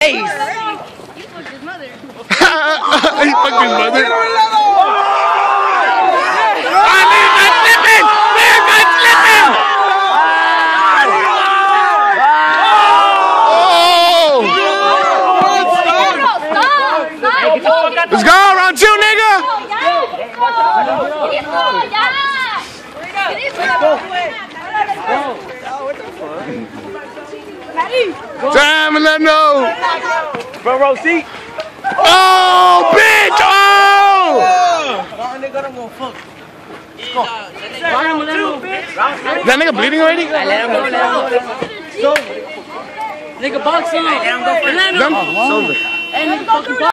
Hey. You fucked his mother. He fucked his mother. I'm slipping! Man, I'm slipping! Let's go, round 2, nigga! Damn, Eleno! Front row seat. Oh, bitch! Oh! That nigga bleeding already? Nigga boxing. Let him go. Done? Hey, nigga fucking boxing.